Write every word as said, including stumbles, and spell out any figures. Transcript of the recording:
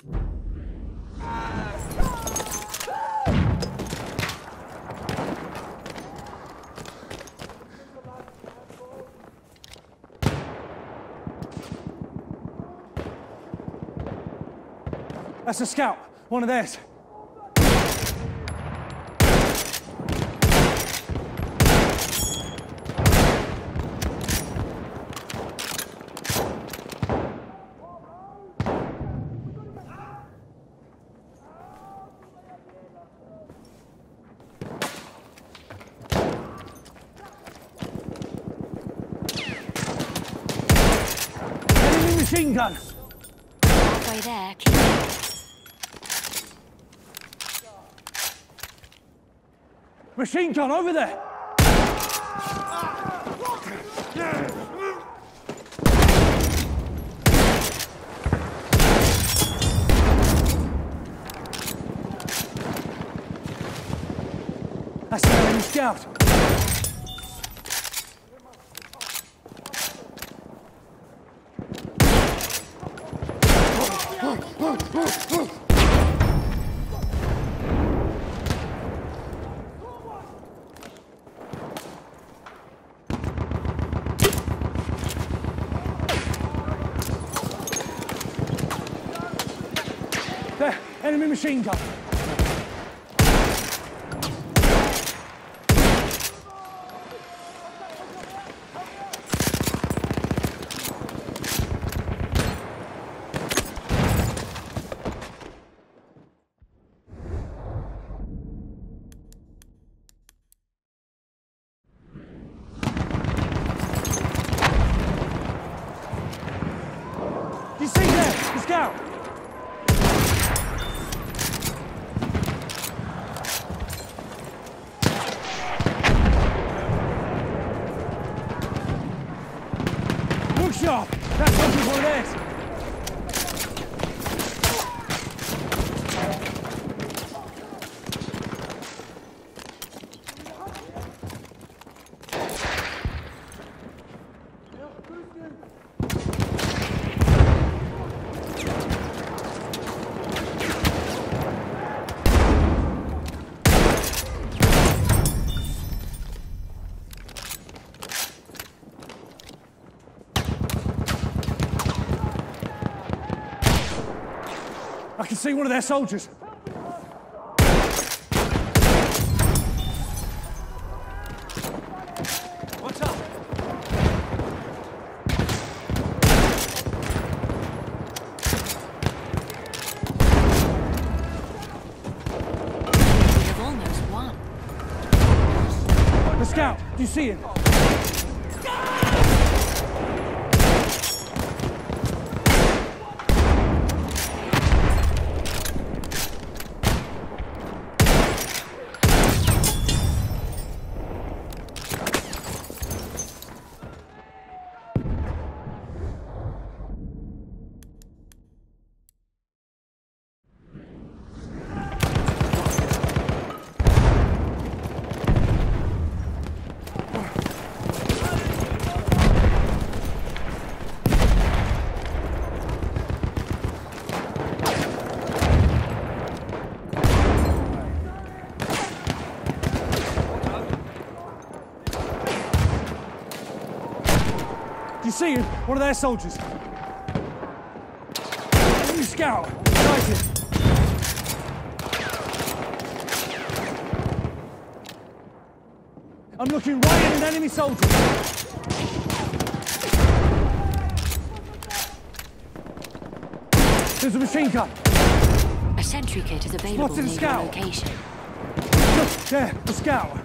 That's a scout. One of theirs. Enemy machine gun. Halfway there. Keep it. Machine gun over there! That's the enemy scout. There, enemy machine gun. You see there, the scout. Shot! That's what it is! I can see one of their soldiers. What's up? We've almost won. The scout, do you see him? Do you see him? One of their soldiers. Enemy scout. Sighted. I'm looking right at an enemy soldier. There's a machine gun. A sentry kit is available near your location. Look, there, the scout.